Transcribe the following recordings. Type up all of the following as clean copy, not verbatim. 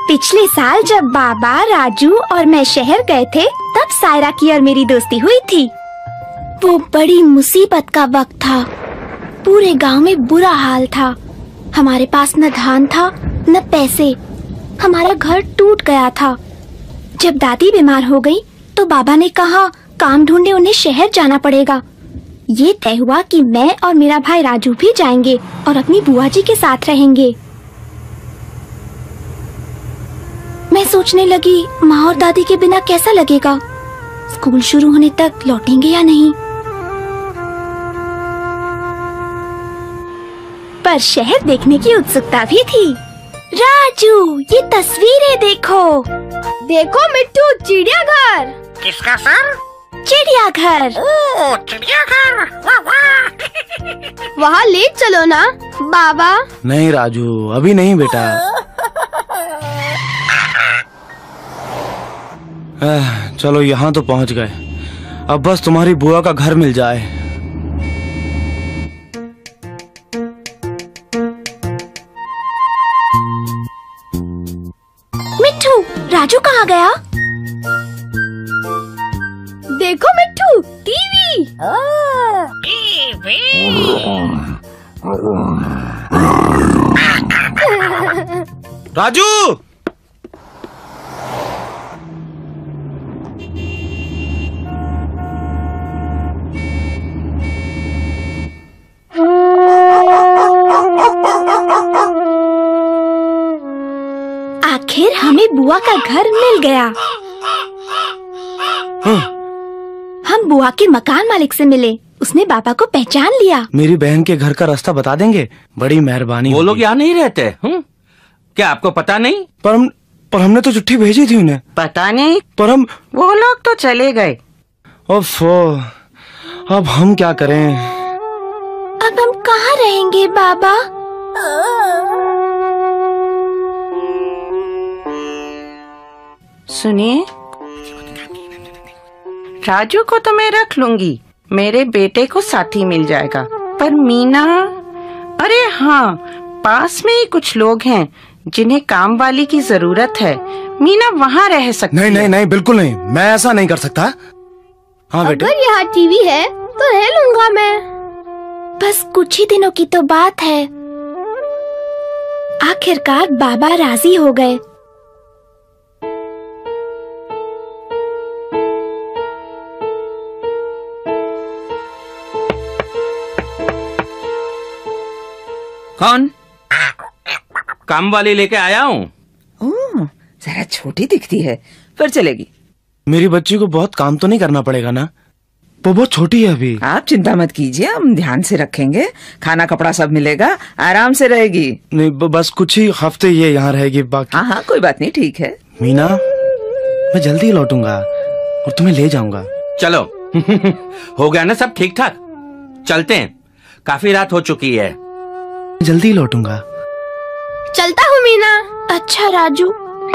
पिछले साल जब बाबा, राजू और मैं शहर गए थे तब सायरा की और मेरी दोस्ती हुई थी। वो बड़ी मुसीबत का वक्त था। पूरे गांव में बुरा हाल था। हमारे पास न धान था न पैसे। हमारा घर टूट गया था। जब दादी बीमार हो गई तो बाबा ने कहा काम ढूंढने उन्हें शहर जाना पड़ेगा। ये तय हुआ कि मैं और मेरा भाई राजू भी जाएंगे और अपनी बुआ जी के साथ रहेंगे। मैं सोचने लगी माँ और दादी के बिना कैसा लगेगा। स्कूल शुरू होने तक लौटेंगे या नहीं। पर शहर देखने की उत्सुकता भी थी। राजू, ये तस्वीरें देखो। देखो मिट्टू, चिड़ियाघर। किसका सर? चिड़ियाघर। ओह, चिड़ियाघर। वाह वाह। वहाँ ले चलो ना बाबा। नहीं राजू, अभी नहीं बेटा। चलो यहाँ तो पहुँच गए। अब बस तुम्हारी बुआ का घर मिल जाए। मिट्टू, राजू कहाँ गया? देखो मिट्टू, टीवी। राजू! आखिर हमें बुआ का घर मिल गया। हम बुआ के मकान मालिक से मिले। उसने बाबा को पहचान लिया। मेरी बहन के घर का रास्ता बता देंगे? बड़ी मेहरबानी। वो लोग यहाँ नहीं रहते। क्या आपको पता नहीं? पर हमने तो चिट्ठी भेजी थी उन्हें। पता नहीं, पर वो लोग तो चले गए। ओफो, अब हम क्या करें? अब हम कहाँ रहेंगे बाबा? सुनिए, राजू को तो मैं रख लूंगी, मेरे बेटे को साथी मिल जाएगा। पर मीना, अरे हाँ, पास में ही कुछ लोग हैं जिन्हें काम वाली की जरूरत है। मीना वहाँ रह सकती है। नहीं नहीं, बिल्कुल नहीं, मैं ऐसा नहीं कर सकता। हाँ बेटे। अगर यहाँ टीवी है तो रह लूंगा मैं। बस कुछ ही दिनों की तो बात है। आखिरकार बाबा राजी हो गए। कौन? काम वाली लेके आया हूँ। ओह, जरा छोटी दिखती है, पर चलेगी। मेरी बच्ची को बहुत काम तो नहीं करना पड़ेगा ना? वो बहुत छोटी है अभी। आप चिंता मत कीजिए, हम ध्यान से रखेंगे। खाना कपड़ा सब मिलेगा, आराम से रहेगी। नहीं, बस कुछ ही हफ्ते ये यहाँ रहेगी, बाकी। हाँ, कोई बात नहीं, ठीक है। मीना, मैं जल्दी लौटूंगा और तुम्हें ले जाऊंगा। चलो हो गया ना सब ठीक ठाक? चलते हैं, काफी रात हो चुकी है। जल्दी लौटूंगा। चलता हूँ मीना। अच्छा राजू।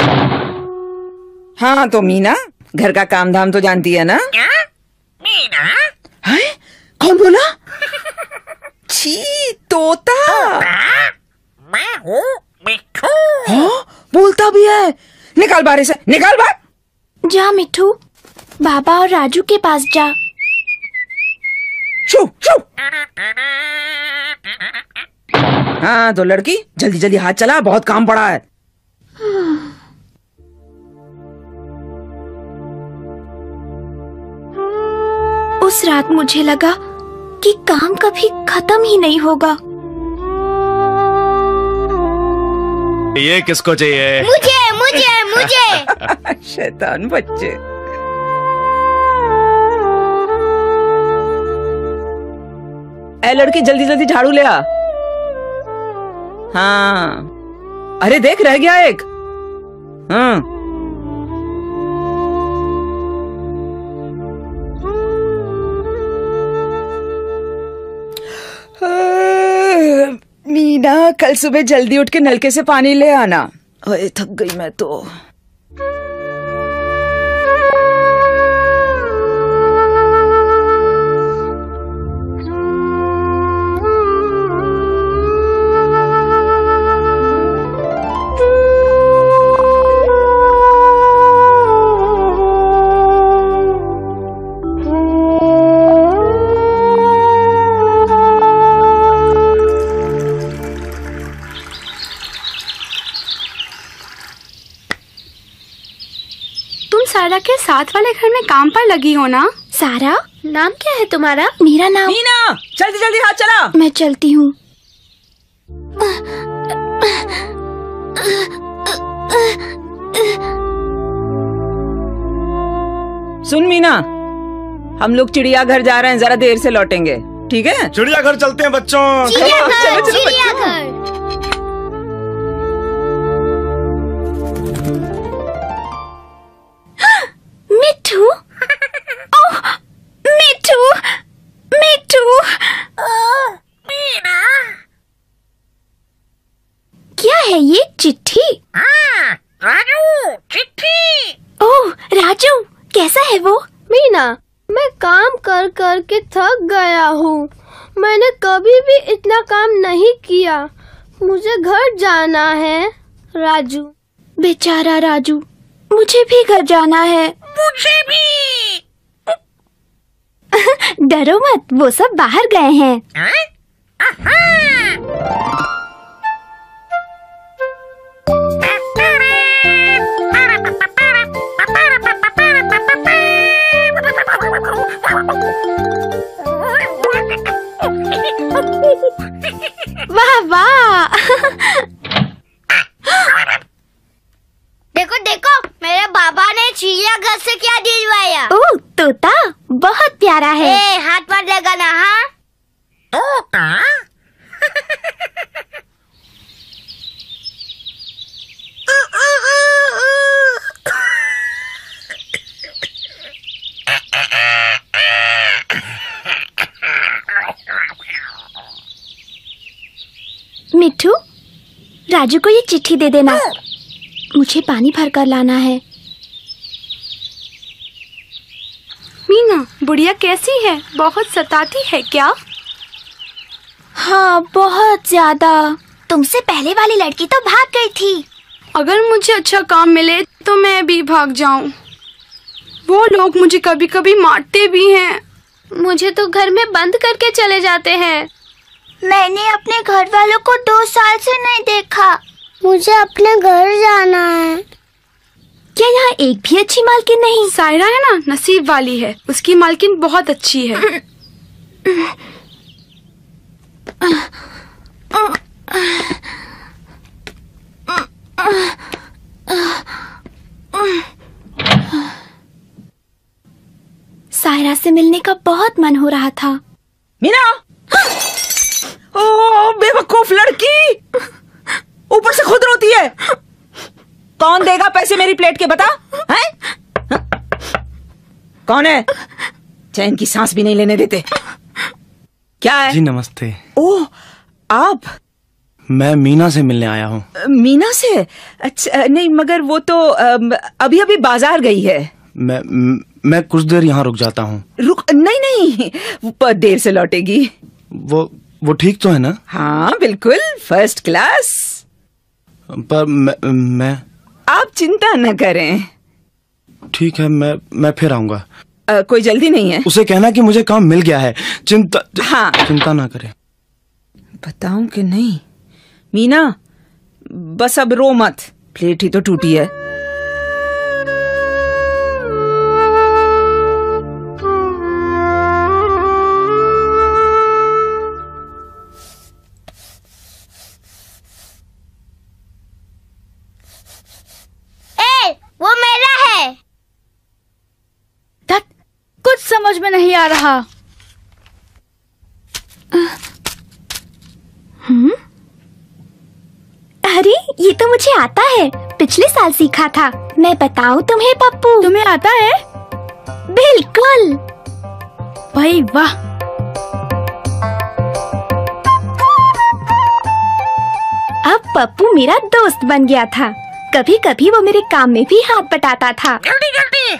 हाँ तो मीना, घर का काम धाम तो जानती है ना? क्या? मीना? है? कौन बोला? छी, तोता। मैं हूँ मिट्टू। हाँ, बोलता भी है। निकाल बाहर से, निकाल बाहर। जा मिट्टू, बाबा और राजू के पास जा। शू शू। हाँ तो लड़की, जल्दी जल्दी हाथ चला, बहुत काम पड़ा है। उस रात मुझे लगा कि काम कभी खत्म ही नहीं होगा। ये किसको चाहिए? मुझे मुझे मुझे। शैतान बच्चे। ए लड़की, जल्दी जल्दी झाड़ू ले आ। हाँ, अरे देख, रह गया एक। हाँ, मीना, कल सुबह जल्दी उठ के नलके से पानी ले आना। ओए, थक गई मैं तो। सारा के साथ वाले घर में काम पर लगी हो ना? सारा? नाम क्या है तुम्हारा? मेरा नाम मीना, जल्दी जल्दी हाथ चला। मैं चलती हूँ। सुन मीना, हम लोग चिड़ियाघर जा रहे हैं, जरा देर से लौटेंगे, ठीक है? चिड़ियाघर चलते हैं बच्चों। चिड़ियाघर, चिड़ियाघर। मिट्ठू, ओह मिट्ठू, मिट्ठू। क्या है ये? चिट्ठी? राजू, चिट्ठी। ओह राजू, कैसा है वो? मीना, मैं काम कर कर के थक गया हूँ। मैंने कभी भी इतना काम नहीं किया। मुझे घर जाना है। राजू। बेचारा राजू, मुझे भी घर जाना है। मुझे भी। डरो मत, वो सब बाहर गए हैं। वाह वाह। देखो देखो, मेरे बाबा ने चिड़ियाघर से क्या दिलवाया। ओह तोता, बहुत प्यारा है। हाथ मत लगाना, हाँ? मिट्ठू, राजू को ये चिट्ठी दे देना। मुझे पानी भर कर लाना है। मीना, बुढ़िया कैसी है? बहुत सताती है क्या? हाँ, बहुत ज्यादा। तुमसे पहले वाली लड़की तो भाग गई थी। अगर मुझे अच्छा काम मिले तो मैं भी भाग जाऊं। वो लोग मुझे कभी कभी मारते भी हैं। मुझे तो घर में बंद करके चले जाते हैं। मैंने अपने घर वालों को 2 साल से नहीं देखा। मुझे अपने घर जाना है। क्या यहाँ एक भी अच्छी मालकिन नहीं? सायरा है ना, नसीब वाली है। उसकी मालकिन बहुत अच्छी है। सायरा से मिलने का बहुत मन हो रहा था। मीना! ओ बेवकूफ लड़की, ऊपर से खुद रोती है। कौन देगा पैसे मेरी प्लेट के, बता? हैं? कौन है? चैन की सांस भी नहीं लेने देते। क्या है? जी नमस्ते। ओह, आप? मैं मीना से मिलने आया हूँ। मीना से? अच्छा, नहीं मगर वो तो अभी अभी बाजार गई है। मैं कुछ देर यहाँ रुक जाता हूँ। नहीं, वो देर से लौटेगी। वो ठीक तो है ना? हाँ बिल्कुल, फर्स्ट क्लास। पर मैं आप चिंता न करें। ठीक है, मैं फिर आऊंगा। कोई जल्दी नहीं है। उसे कहना कि मुझे काम मिल गया है। हाँ। चिंता ना करे। बताऊं कि नहीं? मीना, बस अब रो मत, प्लेट ही तो टूटी है। वो मेरा है। कुछ समझ में नहीं आ रहा। अरे ये तो मुझे आता है, पिछले साल सीखा था। मैं बताऊं तुम्हें पप्पू? तुम्हें आता है? बिल्कुल। भाई वाह। अब पप्पू मेरा दोस्त बन गया था। कभी कभी वो मेरे काम में भी हाथ बटाता था। जल्दी जल्दी।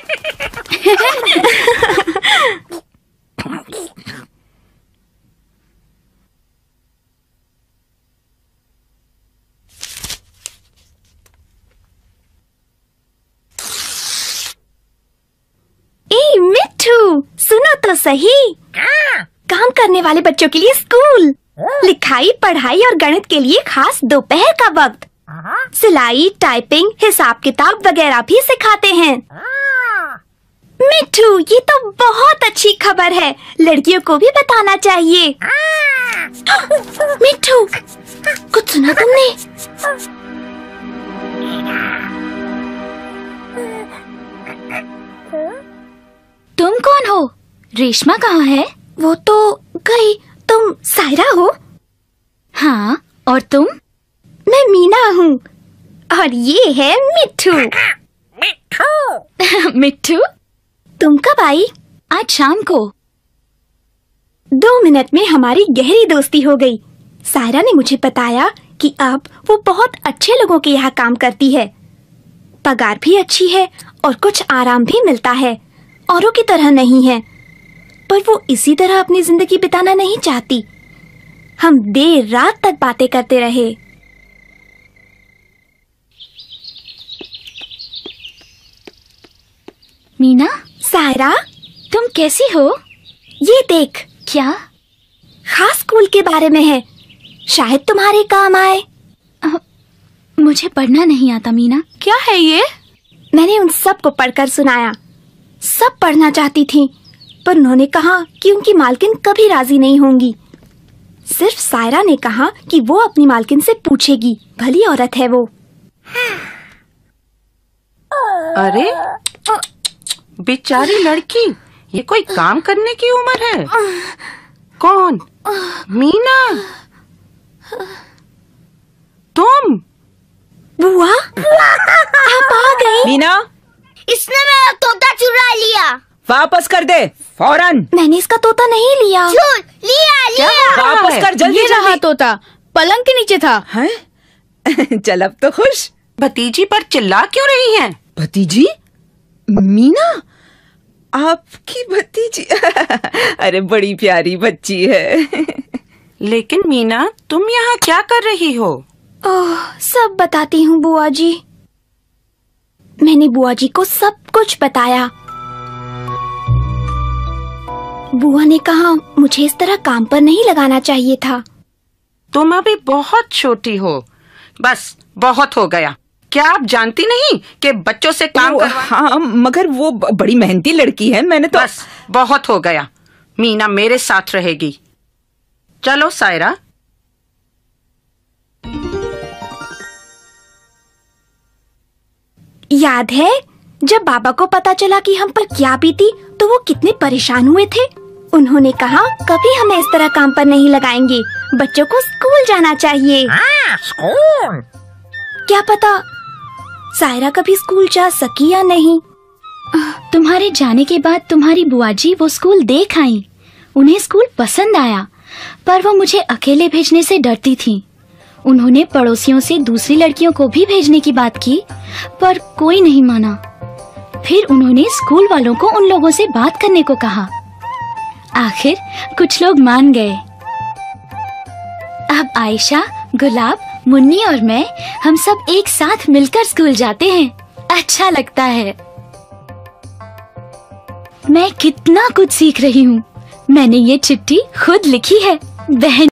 ए मिट्ठू, सुनो तो सही। काम करने वाले बच्चों के लिए स्कूल, लिखाई पढ़ाई और गणित के लिए खास दोपहर का वक्त, सिलाई, टाइपिंग, हिसाब किताब वगैरह भी सिखाते हैं। मिट्ठू, ये तो बहुत अच्छी खबर है, लड़कियों को भी बताना चाहिए। मिट्ठू, कुछ सुना तुमने? तुम कौन हो? रेशमा कहाँ है? वो तो गई। तुम सायरा हो? हाँ, और तुम? मैं मीना हूँ, और ये है मिट्ठू। मिट्ठू मिट्ठू, तुम कब आई? आज शाम को। 2 मिनट में हमारी गहरी दोस्ती हो गई। सायरा ने मुझे बताया कि अब वो बहुत अच्छे लोगों के यहाँ काम करती है, पगार भी अच्छी है और कुछ आराम भी मिलता है। औरों की तरह नहीं है, पर वो इसी तरह अपनी जिंदगी बिताना नहीं चाहती। हम देर रात तक बातें करते रहे। मीना, सायरा, तुम कैसी हो? ये देख। क्या? खास स्कूल के बारे में है, शायद तुम्हारे काम आए। मुझे पढ़ना नहीं आता मीना। क्या है ये? मैंने उन सब को पढ़कर सुनाया। सब पढ़ना चाहती थी, पर उन्होंने कहा कि उनकी मालकिन कभी राजी नहीं होंगी। सिर्फ सायरा ने कहा कि वो अपनी मालकिन से पूछेगी, भली औरत है वो। अरे बेचारी लड़की, ये कोई काम करने की उम्र है? कौन? मीना? तुम? बुआ, आप आ गई? मीना, इसने मेरा तोता चुरा लिया। वापस कर दे फौरन। मैंने इसका तोता नहीं लिया। लिया। वापस कर जल्दी। ये रहा तोता, पलंग के नीचे था। हैं? चल अब तो खुश। भतीजी पर चिल्ला क्यों रही हैं? भतीजी? मीना, आपकी भतीजी? अरे बड़ी प्यारी बच्ची है। लेकिन मीना, तुम यहाँ क्या कर रही हो? ओह, सब बताती हूँ बुआ जी। मैंने बुआ जी को सब कुछ बताया। बुआ ने कहा मुझे इस तरह काम पर नहीं लगाना चाहिए था। तुम अभी बहुत छोटी हो, बस बहुत हो गया। क्या आप जानती नहीं कि बच्चों से काम करवा? हाँ, मगर वो बड़ी मेहनती लड़की है। मैंने तो बस बहुत हो गया। मीना मेरे साथ रहेगी। चलो सायरा। याद है जब बाबा को पता चला कि हम पर क्या बीती, तो वो कितने परेशान हुए थे। उन्होंने कहा कभी हमें इस तरह काम पर नहीं लगाएंगे, बच्चों को स्कूल जाना चाहिए। स्कूल? क्या पता सायरा कभी स्कूल जा सकी या नहीं। तुम्हारे जाने के बाद तुम्हारी बुआ जी वो स्कूल देख आई। उन्हें स्कूल पसंद आया, पर वो मुझे अकेले भेजने से डरती थी। उन्होंने पड़ोसियों से दूसरी लड़कियों को भी भेजने की बात की, पर कोई नहीं माना। फिर उन्होंने स्कूल वालों को उन लोगों से बात करने को कहा। आखिर कुछ लोग मान गए। अब आयशा, गुलाब, मुन्नी और मैं, हम सब एक साथ मिलकर स्कूल जाते हैं। अच्छा लगता है। मैं कितना कुछ सीख रही हूँ। मैंने ये चिट्ठी खुद लिखी है। बहन